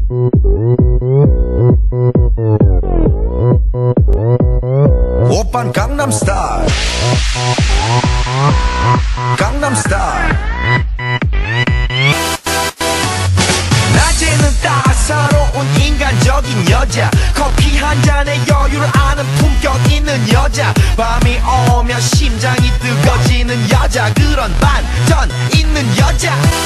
오빤 강남스타일 강남스타일 낮에는 따사로운 인간적인 여자 커피 한 잔에 여유를 아는 품격 있는 여자 밤이 오면 심장이 뜨거지는 여자 그런 반전 있는 여자